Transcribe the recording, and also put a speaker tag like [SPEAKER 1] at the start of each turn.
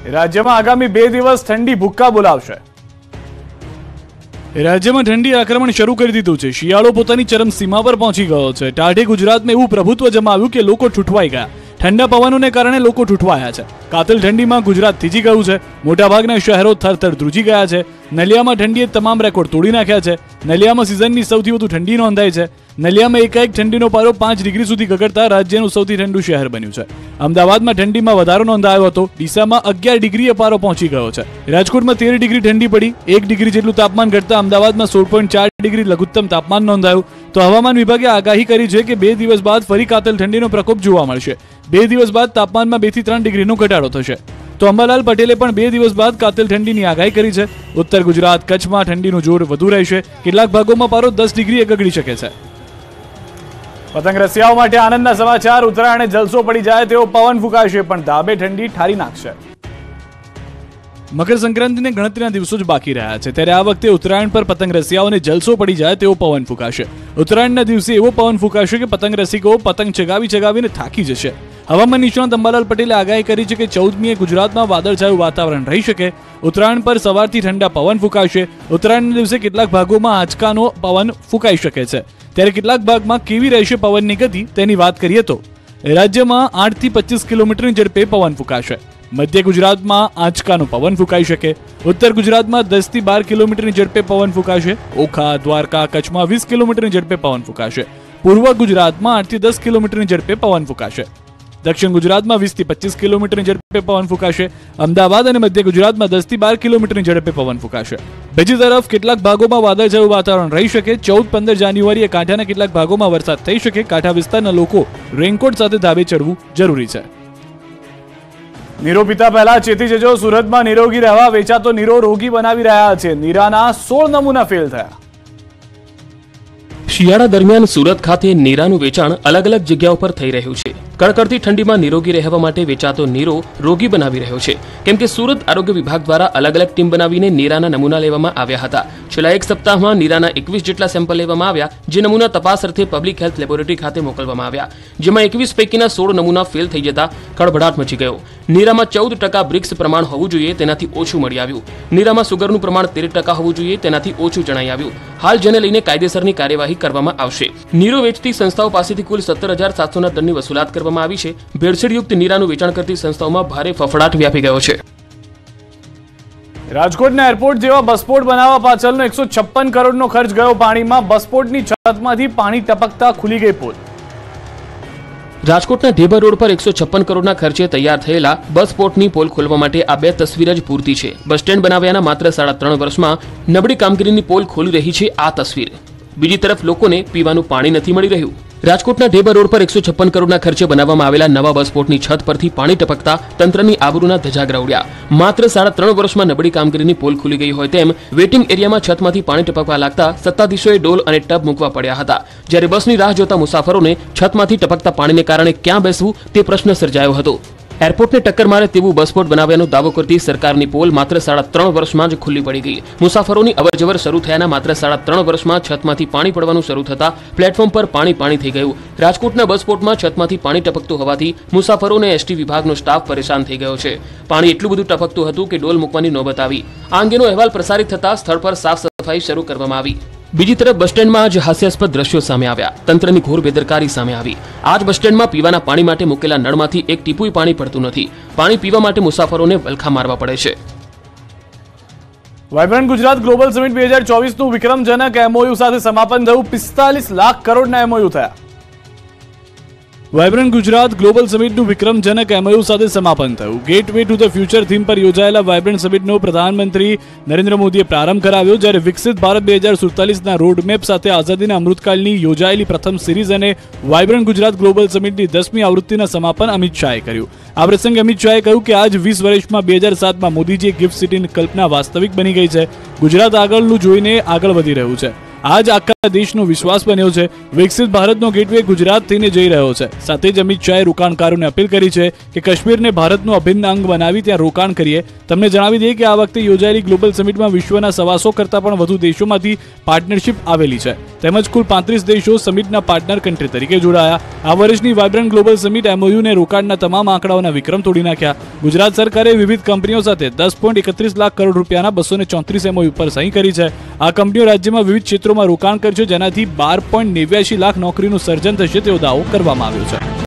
[SPEAKER 1] રાજ્યમાં આગામી 2 દિવસ ઠંડી ભૂક્કા બોલાવશે। રાજ્યમાં ઠંડી આક્રમણ શરૂ કરી દીધું છે। શિયાળો પોતાની ચરમસીમા પર પહોંચી ગયો છે। ટાઢે ગુજરાતમાં એવું પ્રભુત્વ જમાવ્યું કે લોકો ઠૂઠવાઈ ગયા। ઠંડા પવનોને કારણે લોકો ઠૂઠવાયા છે। કાતિલ ઠંડીમાં ગુજરાત થીજી ગયું છે। મોટાભાગના શહેરો થરથર ધ્રુજી ગયા છે। નલિયામાં ઠંડીએ તમામ રેકોર્ડ તોડી નાખ્યા છે। નલિયામાં સિઝનની સૌથી વધુ ઠંડી નોંધાઈ છે। નલિયામાં એકાએક ઠંડીનો પારો 5 ડિગ્રી સુધી ગગડતા રાજ્યનું સૌથી ઠંડુ શહેર બન્યું છે। અમદાવાદમાં ઠંડીમાં વધારો નોંધાયો હતો। ડીસામાં 11 ડિગ્રીએ પારો પહોંચી ગયો છે। રાજકોટમાં 13 ડિગ્રી ઠંડી પડી। 1 ડિગ્રી જેટલું તાપમાન ઘટતા અમદાવાદમાં 16.4 ડિગ્રી લઘુત્તમ તાપમાન નોંધાયું। તો હવામાન વિભાગે આગાહી કરી છે કે 2 દિવસ બાદ ફરી કાતિલ ઠંડીનો પ્રકોપ જોવા મળશે। 2 દિવસ બાદ તાપમાનમાં 2 થી 3 ડિગ્રીનો ઘટાડો થશે। તો અંબાલાલ પટેલે પણ 2 દિવસ બાદ કાતિલ ઠંડીની આગાહી કરી છે। ઉત્તર ગુજરાત કચ્છમાં ઠંડીનું જોર વધુ રહેશે। કેટલાક ભાગોમાં પારો 10 ડિગ્રીએ ગગડી શકે છે। પતંગ રસિયાઓ માટે આનંદના સમાચાર। ઉત્તરાયણે જલસો પડી જાય તેવો પવન ફૂંકાશે, પણ ધાબે ઠંડી ઠારી નાખશે। મકર સંક્રાંતિને ગણતરીના દિવસો જ બાકી રહ્યા છે, ત્યારે આ વખતે ઉત્તરાયણ પર પતંગ રસિયાઓને જલસો પડી જાય તેવો પવન ફૂંકાશે। ઉત્તરાયણના દિવસે એવો પવન ફૂંકાશે કે પતંગ રસિકો પતંગ ચગાવીને થાકી જશે। હવામાન નિષ્ણાત અંબાલાલ પટેલે આગાહી કરી છે કે 14મીએ ગુજરાતમાં વાદળછાયું વાતાવરણ રહી શકે। ઉત્તરાયણ પર સવારથી ઠંડા પવન ફૂંકાશે। ઉત્તરાયણના દિવસે કેટલાક ભાગોમાં આંચકાનો પવન ફૂંકાઈ શકે છે, ત્યારે કેટલાક ભાગમાં કેવી રહેશે પવનની ગતિ તેની વાત કરીએ તો રાજ્યમાં 8 થી 25 કિલોમીટરની ઝડપે પવન ફૂંકાશે। મધ્ય ગુજરાતમાં આંચકાનો પવન ફૂંકાઈ શકે। ઉત્તર ગુજરાતમાં 10 થી 12 કિલોમીટરની ઝડપે પવન ફૂંકાશે। ઓખા, દ્વારકા, કચ્છમાં 20 કિલોમીટરની ઝડપે પવન ફૂંકાશે। પૂર્વ ગુજરાતમાં 8 થી 10 કિલોમીટરની ઝડપે પવન ફૂંકાશે। દક્ષિણ ગુજરાતમાં 20 થી 25 કિલોમીટરની ઝડપે પવન ફૂંકાશે। અમદાવાદ અને મધ્ય ગુજરાતમાં 10 થી 12 કિલોમીટરની ઝડપે પવન ફૂંકાશે। બીજી તરફ કેટલાક ભાગોમાં વાદળછાયું વાતાવરણ રહી શકે। 14-15 જાન્યુઆરીએ કાંઠાના કેટલાક ભાગોમાં વરસાદ થઈ શકે। કાંઠા વિસ્તારના લોકો રેનકોટ સાથે ધાબે ચડવું જરૂરી છે। નીરો પીતા પહેલા ચેતી જજો। સુરતમાં નિરોગી રહેવા વેચાતો નીરો રોગી બનાવી રહ્યા છે। નીરાના 16 નમૂના ફેલ થયા।
[SPEAKER 2] શિયાળા દરમિયાન સુરત ખાતે નીરાનું વેચાણ અલગ અલગ જગ્યાઓ પર થઈ રહ્યું છે। કડકડતી ઠંડીમાં નિરોગી રહેવા માટે વેચાતો નીરો રોગી બનાવી રહ્યો છે, કેમ કે સુરત આરોગ્ય વિભાગ દ્વારા અલગ અલગ ટીમ બનાવીને નીરાના નમૂના લેવામાં આવ્યા હતા। છેલ્લા એક સપ્તાહમાં નીરાના 21 જેટલા સેમ્પલ લેવામાં આવ્યા, જે નમૂના તપાસ અર્થે પબ્લિક હેલ્થ લેબોરેટરી ખાતે મોકલવામાં આવ્યા, જેમાં 21 પૈકીના 16 નમૂના ફેલ થઈ જતા ખળભળાટ મચી ગયો। નીરામાં 14% બ્રિક્સ પ્રમાણ હોવું જોઈએ, તેનાથી ઓછું મળી આવ્યું। નીરામાં સુગરનું પ્રમાણ 13% હોવું જોઈએ, તેનાથી ઓછું જણાઈ આવ્યું। હાલ જેને લઈને કાયદેસરની કાર્યવાહી કરવામાં આવશે। નીરો વેચતી સંસ્થાઓ પાસેથી કુલ 17,700ના દંડની વસૂલાત કરવામાં આવી છે। ભેળસેળયુક્ત નીરાનું વેચાણ કરતી સંસ્થાઓમાં ભારે ફફડાટ વ્યાપી ગયો છે।
[SPEAKER 1] રાજકોટના એરપોર્ટ જેવા બસપોર્ટ બનાવવા પાછળનો 156 કરોડનો ખર્ચ ગયો પાણીમાં। બસપોર્ટની છતમાંથી પાણી ટપકતા ખુલી ગઈ પોલ।
[SPEAKER 2] રાજકોટના ઢેબર રોડ પર 156 કરોડના ખર્ચે તૈયાર થયેલા બસપોર્ટની પોલ ખોલવા માટે આ 2 તસવીર જ પૂરતી છે। બસ સ્ટેન્ડ બનાવ્યાના માત્ર 3.5 વર્ષમાં નબળી કામગીરીની પોલ ખોલી રહી છે આ તસવીર। બીજી તરફ લોકોને પીવાનું પાણી નથી મળી રહ્યું। રાજકોટના ઢેબર રોડ પર 156 કરોડના ખર્ચે બનાવવામાં આવેલા નવા બસપોર્ટની છત પરથી પાણી ટપકતા તંત્રની આબરૂના ધજાગરા ઉડ્યા। માત્ર 3.5 વર્ષમાં નબળી કામગીરીની પોલ ખુલી ગઈ હોય તેમ વેટિંગ એરિયામાં છતમાંથી પાણી ટપકવા લાગતા સત્તાધીશોએ ડોલ અને ટબ મૂકવા પડ્યા હતા, જ્યારે બસની રાહ જોતા મુસાફરોને છતમાંથી ટપકતા પાણીને કારણે ક્યાં બેસવું તે પ્રશ્ન સર્જાયો હતો। એરપોર્ટને ટક્કર મારે તેવું બસપોર્ટ બનાવ્યાનો દાવો કરતી સરકારની પોલ માત્ર 3.5 વર્ષમાં જ ખુલ્લી પડી ગઈ। મુસાફરોની અવરજવર શરૂ થયાના માત્ર 3.5 વર્ષમાં છતમાંથી પાણી પડવાનું શરૂ થતા પ્લેટફોર્મ પર પાણી થઈ ગયું। રાજકોટના બસપોર્ટમાં છતમાંથી પાણી ટપકતું હોવાથી મુસાફરો અને એસટી વિભાગનો સ્ટાફ પરેશાન થઈ ગયો છે। પાણી એટલું બધું ટપકતું હતું કે ડોલ મૂકવાની નોબત આવી। આ અંગેનો અહેવાલ પ્રસારિત થતા સ્થળ પર સાફ સફાઈ શરૂ કરવામાં આવી। બીજી તરફ બસ સ્ટેન્ડમાં આજ હાસ્યાસ્પદ દ્રશ્યો સામે આવ્યા। તંત્રની ઘોર બેદરકારી સામે આવી। આજ બસ સ્ટેન્ડમાં પીવાના પાણી માટે મૂકેલા નળમાંથી એક ટીપુય પાણી પડતું નથી। પાણી પીવા માટે મુસાફરોને વલખા મારવા પડે છે।
[SPEAKER 1] વાઇબ્રન્ટ ગુજરાત ગ્લોબલ સમિટ 2024નું વિક્રમજનક એમઓયુ સાથે સમાપન થયું। 45 લાખ કરોડના એમઓયુ થયા। વાઇબ્રન્ટ ગુજરાત ગ્લોબલ સમિટનું વિક્રમજનક એમઓયુ સાથે સમાપન થયું। Gateway to the future theme પર યોજાયેલા વાઇબ્રન્ટ સમિટનો પ્રધાનમંત્રી નરેન્દ્ર મોદીએ પ્રારંભ કરાવ્યો, જ્યારે વિકસિત ભારત 2047ના રોડમેપ સાથે આઝાદીના અમૃતકાળની યોજાયેલી પ્રથમ સિરીઝ અને વાઇબ્રન્ટ ગુજરાત ગ્લોબલ સમિટની 10મી આવૃત્તિના સમાપન અમિત શાહે કર્યું। આ પ્રસંગે અમિત શાહે કહ્યું કે આજ 20 વર્ષમાં 2007માં મોદીજીએ ગિફ્ટ સિટીની કલ્પના વાસ્તવિક બની ગઈ છે। ગુજરાત આગળનું જોઈને આગળ વધી રહ્યું છે। આ જ આખા દેશનો વિશ્વાસ બન્યો છે. વિકસિત ભારતનો ગેટવે ગુજરાત થઈને જઈ રહ્યો છે. સાથે જ અમિત શાહે રોકાણકારોને અપીલ કરી છે કે કાશ્મીરને ભારતનું અભિન્ન અંગ બનાવી ત્યાં રોકાણ કરીએ. તમને જણાવી દઈએ કે આ વખતે યોજાયેલી ગ્લોબલ સમિટમાં વિશ્વના 125 કરતાં પણ વધુ દેશોમાંથી પાર્ટનરશિપ આવેલી છે. તેમજ કુલ 35 દેશો સમિટના પાર્ટનર કન્ટ્રી તરીકે જોડાયા. આ વર્ષની વાઇબ્રન્ટ ગ્લોબલ સમિટ MOUને રોકાણના તમામ આંકડાઓના વિક્રમ તોડી નાખ્યા. ગુજરાત સરકારે વિવિધ કંપનીઓ સાથે 10.31 લાખ કરોડ રૂપિયાના 234 MOU પર સહી કરી છે. આ કંપનીઓ રાજ્યમાં વિવિધ ક્ષેત્રોમાં રોકાણ કરશે, જેનાથી 12.89 લાખ નોકરીનું સર્જન થશે તેવો દાવો કરવામાં આવ્યો છે.